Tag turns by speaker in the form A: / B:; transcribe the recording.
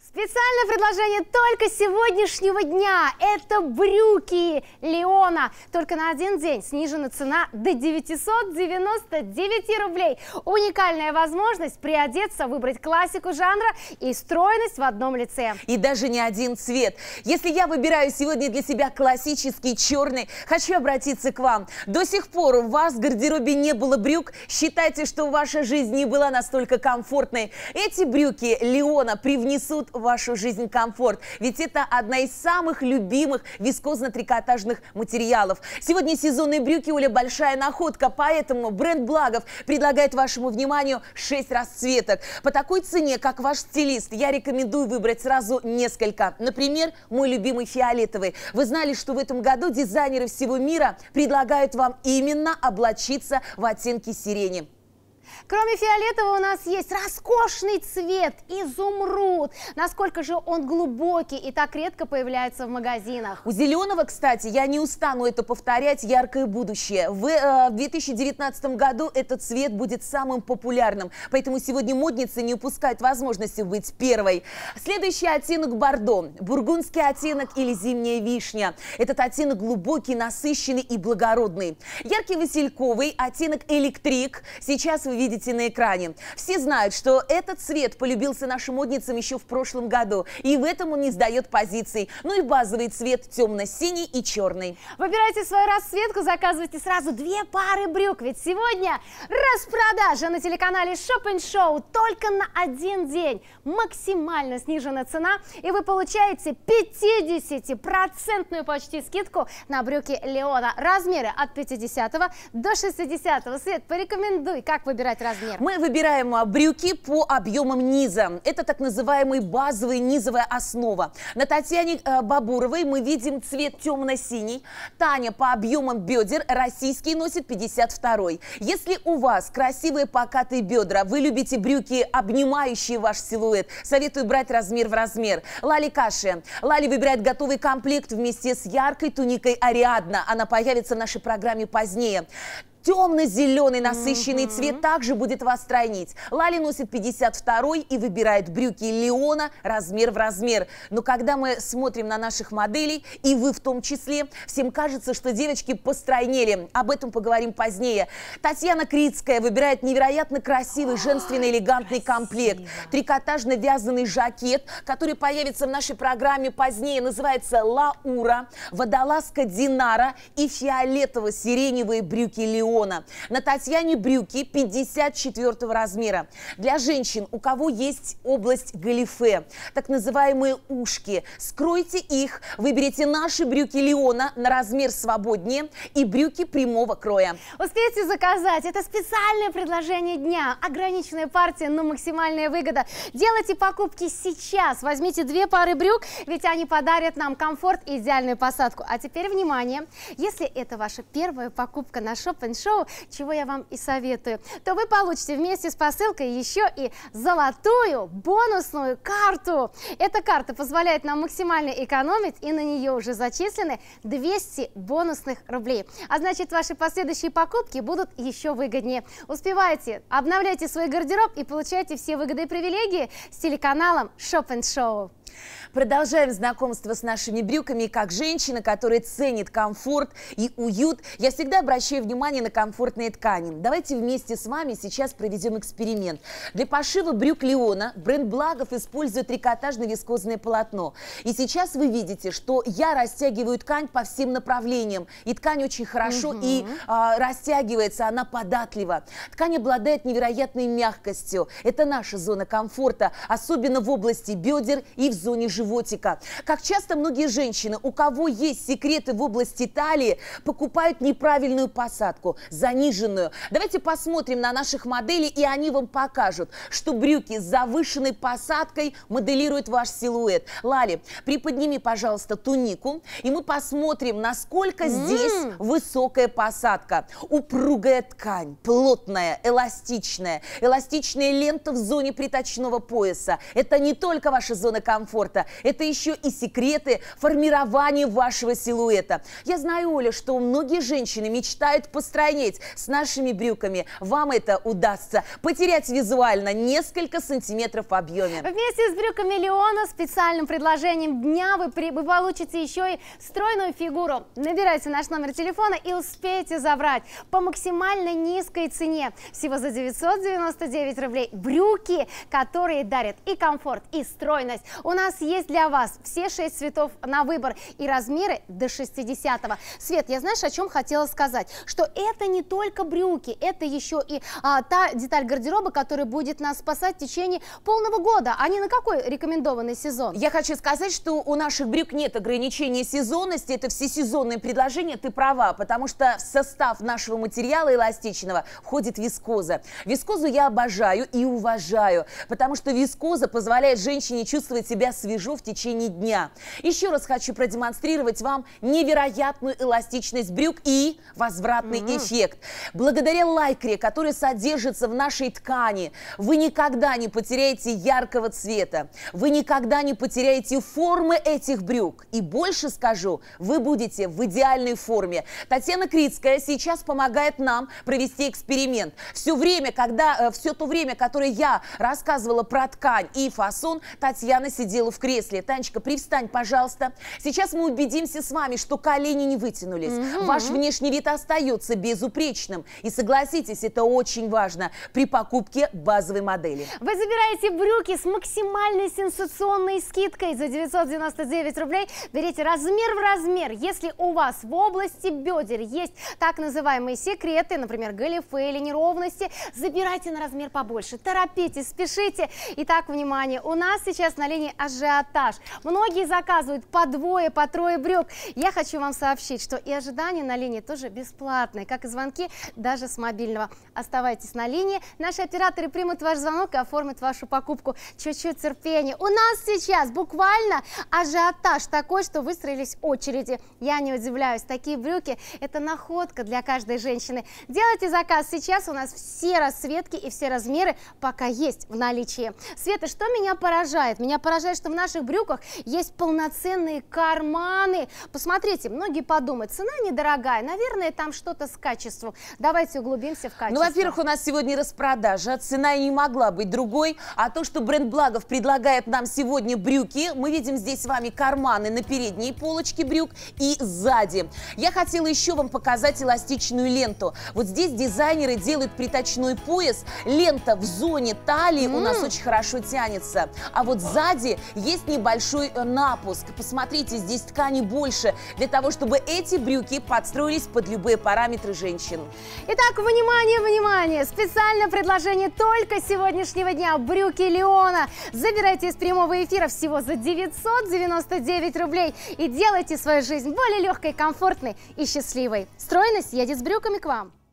A: Специальное предложение только сегодняшнего дня. Это брюки Леона. Только на один день снижена цена до 999 рублей. Уникальная возможность приодеться, выбрать классику жанра и стройность в одном лице.
B: И даже не один цвет. Если я выбираю сегодня для себя классический черный, хочу обратиться к вам. До сих пор у вас в гардеробе не было брюк. Считайте, что ваша жизнь не была настолько комфортной. Эти брюки Леона привнесут в вашу жизнь комфорт. Ведь это одна из самых любимых вискозно-трикотажных материалов. Сегодня сезонные брюки, Оля, большая находка, поэтому бренд Благов предлагает вашему вниманию 6 расцветок. По такой цене, как ваш стилист, я рекомендую выбрать сразу несколько. Например, мой любимый фиолетовый. Вы знали, что в этом году дизайнеры всего мира предлагают вам именно облачиться в оттенки сирени.
A: Кроме фиолетового у нас есть роскошный цвет изумруд. Насколько же он глубокий и так редко появляется в магазинах.
B: У зеленого, кстати, я не устану это повторять, яркое будущее. В 2019 году этот цвет будет самым популярным. Поэтому сегодня модницы не упускают возможности быть первой. Следующий оттенок бордо. Бургундский оттенок или зимняя вишня. Этот оттенок глубокий, насыщенный и благородный. Яркий васильковый оттенок электрик. Сейчас вы видите на экране. Все знают, что этот цвет полюбился нашим модницам еще в прошлом году. И в этом он не сдает позиций. Ну и базовый цвет темно-синий и черный.
A: Выбирайте свою расцветку, заказывайте сразу 2 пары брюк. Ведь сегодня распродажа на телеканале Shop & Show только на один день. Максимально снижена цена. И вы получаете 50% почти скидку на брюки Леона. Размеры от 50 до 60. Свет, порекомендуй, как выбирать размер.
B: Мы выбираем брюки по объемам низа. Это так называемый базовый низовая основа. На Татьяне Бабуровой мы видим цвет темно-синий. Таня по объемам бедер российский носит 52-й. Если у вас красивые покатые бедра, вы любите брюки, обнимающие ваш силуэт, советую брать размер в размер. Лали Каши. Лали выбирает готовый комплект вместе с яркой туникой Ариадна. Она появится в нашей программе позднее. Темно-зеленый насыщенный цвет также будет вас стройнить. Лали носит 52-й и выбирает брюки Леона размер в размер. Но когда мы смотрим на наших моделей, и вы в том числе, всем кажется, что девочки постройнели. Об этом поговорим позднее. Татьяна Крицкая выбирает невероятно красивый, женственно-элегантный комплект. Трикотажно-вязаный жакет, который появится в нашей программе позднее, называется Лаура, водолазка Динара и фиолетово-сиреневые брюки Леона. На Татьяне брюки 54 размера. Для женщин, у кого есть область галифе, так называемые ушки, скройте их, выберите наши брюки Леона на размер свободнее и брюки прямого кроя.
A: Успейте заказать. Это специальное предложение дня. Ограниченная партия, но максимальная выгода. Делайте покупки сейчас. Возьмите 2 пары брюк, ведь они подарят нам комфорт и идеальную посадку. А теперь внимание. Если это ваша первая покупка на Shop & Show, чего я вам и советую, то вы получите вместе с посылкой еще и золотую бонусную карту. Эта карта позволяет нам максимально экономить, и на нее уже зачислены 200 бонусных рублей. А значит, ваши последующие покупки будут еще выгоднее. Успевайте, обновляйте свой гардероб и получайте все выгоды и привилегии с телеканалом Shop & Show.
B: Продолжаем знакомство с нашими брюками. И как женщина, которая ценит комфорт и уют, я всегда обращаю внимание на комфортные ткани. Давайте вместе с вами сейчас проведем эксперимент. Для пошива брюк Леона бренд Благов использует трикотажно-вискозное полотно. И сейчас вы видите, что я растягиваю ткань по всем направлениям. И ткань очень хорошо и растягивается, она податлива. Ткань обладает невероятной мягкостью. Это наша зона комфорта, особенно в области бедер и в зоне животика. Как часто многие женщины, у кого есть секреты в области талии, покупают неправильную посадку, заниженную. Давайте посмотрим на наших моделей, и они вам покажут, что брюки с завышенной посадкой моделируют ваш силуэт. Лали, приподними, пожалуйста, тунику, и мы посмотрим, насколько здесь высокая посадка. Упругая ткань, плотная, эластичная. Эластичная лента в зоне приточного пояса. Это не только ваша зона комфорта, это еще и секреты формирования вашего силуэта. Я знаю, Оля, что многие женщины мечтают постройнеть с нашими брюками. Вам это удастся. Потерять визуально несколько сантиметров в объеме.
A: Вместе с брюками Леона специальным предложением дня вы получите еще и стройную фигуру. Набирайте наш номер телефона и успейте забрать по максимально низкой цене. Всего за 999 рублей. Брюки, которые дарят и комфорт, и стройность. У нас есть для вас все 6 цветов на выбор и размеры до 60-го. Свет, я знаешь, о чем хотела сказать? Что это не только брюки, это еще и та деталь гардероба, которая будет нас спасать в течение полного года. А не на какой рекомендованный сезон?
B: Я хочу сказать, что у наших брюк нет ограничения сезонности, это всесезонные предложения, ты права, потому что в состав нашего материала эластичного входит вискоза. Вискозу я обожаю и уважаю, потому что вискоза позволяет женщине чувствовать себя свежо в течение дня. Еще раз хочу продемонстрировать вам невероятную эластичность брюк и возвратный эффект. Благодаря лайкре, который содержится в нашей ткани, вы никогда не потеряете яркого цвета, вы никогда не потеряете формы этих брюк. И больше скажу, вы будете в идеальной форме. Татьяна Крицкая сейчас помогает нам провести эксперимент. Все то время, которое я рассказывала про ткань и фасон, Татьяна сидела в кресле. Танечка, привстань, пожалуйста. Сейчас мы убедимся с вами, что колени не вытянулись. Ваш внешний вид остается безупречным. И согласитесь, это очень важно при покупке базовой модели.
A: Вы забираете брюки с максимальной сенсационной скидкой за 999 рублей. Берите размер в размер. Если у вас в области бедер есть так называемые секреты, например, галифе или неровности, забирайте на размер побольше. Торопитесь, спешите. Итак, внимание, у нас сейчас на линии ажиотаж. Многие заказывают по двое, по трое брюк. Я хочу вам сообщить, что и ожидания на линии тоже бесплатные, как и звонки даже с мобильного. Оставайтесь на линии. Наши операторы примут ваш звонок и оформят вашу покупку. Чуть-чуть терпения. У нас сейчас буквально ажиотаж такой, что выстроились очереди. Я не удивляюсь. Такие брюки – это находка для каждой женщины. Делайте заказ сейчас. У нас все расцветки и все размеры пока есть в наличии. Света, что меня поражает? Меня поражает, что в наших брюках есть полноценные карманы. Посмотрите, многие подумают, цена недорогая. Наверное, там что-то с качеством. Давайте углубимся в качество.
B: Ну, во-первых, у нас сегодня распродажа. Цена и не могла быть другой. А то, что бренд Благов предлагает нам сегодня брюки, мы видим здесь с вами карманы на передней полочке брюк и сзади. Я хотела еще вам показать эластичную ленту. Вот здесь дизайнеры делают приточной пояс. Лента в зоне талии у нас очень хорошо тянется. А вот сзади есть небольшой напуск. Посмотрите, здесь ткани больше, для того, чтобы эти брюки подстроились под любые параметры женщин.
A: Итак, внимание, внимание! Специальное предложение только сегодняшнего дня. Брюки Леона. Забирайте из прямого эфира всего за 999 рублей и делайте свою жизнь более легкой, комфортной и счастливой. Стройность едет с брюками к вам.